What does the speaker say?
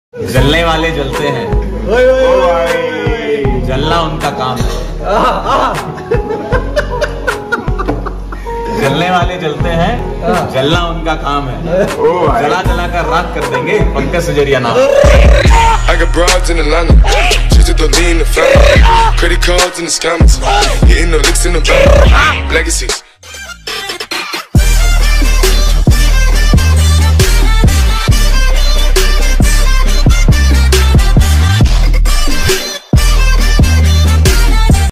जलने वाले जलते हैं, ओए ओए ओए, जलना उनका काम है। जलने वाले जलते हैं, जलना उनका काम है। जला जला कर राख कर देंगे पंकज सजरिया नाम। I got broads in Atlanta, just to lean the family. Credit cards in the scammers, hitting the licks in the bank. Legacies.